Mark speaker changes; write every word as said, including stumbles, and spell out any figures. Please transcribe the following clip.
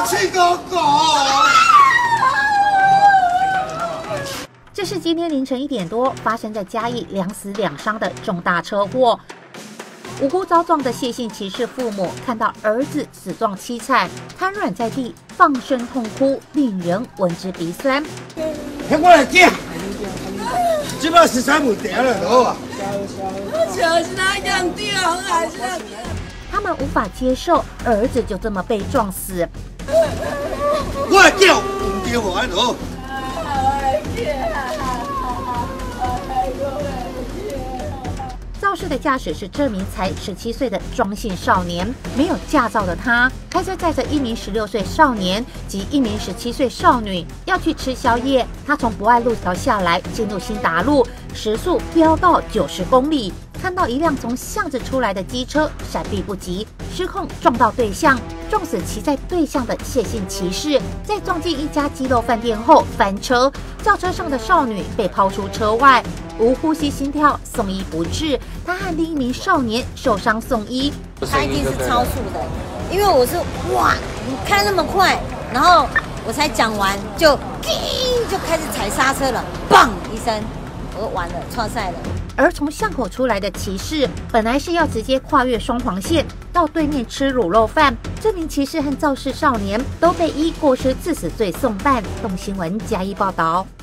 Speaker 1: 去狗狗！
Speaker 2: 这是今天凌晨一点多发生在嘉义两死两伤的重大车祸。无辜遭撞的谢姓骑士父母看到儿子死状凄惨，瘫软在地，放声痛哭，令人闻之鼻酸。
Speaker 1: 听我来讲，这把是啥物件了都啊？
Speaker 3: 我就是那样掉，还是。
Speaker 2: 他们无法接受儿子就这么被撞死。
Speaker 1: 我来叫，唔叫我安怎？
Speaker 2: 肇事的驾驶是这名才十七岁的庄姓少年，没有驾照的他开车载着一名十六岁少年及一名十七岁少女要去吃宵夜。他从博爱路桥下来，进入新达路，时速飙到九十公里。看到一辆从巷子出来的机车，闪避不及，失控撞到对向，撞死骑在对向的谢姓骑士。在撞进一家鸡肉饭店后翻车，轿车上的少女被抛出车外，无呼吸心跳，送医不治。他和另一名少年受伤送医。
Speaker 4: 他一定是超速的，因为我是哇，你开那么快，然后我才讲完就就开始踩刹车了，砰一声，我说完了，挫赛了。
Speaker 2: 而从巷口出来的骑士本来是要直接跨越双黄线到对面吃卤肉饭，这名骑士和肇事少年都被依过失致死罪送办。动新闻加一报道。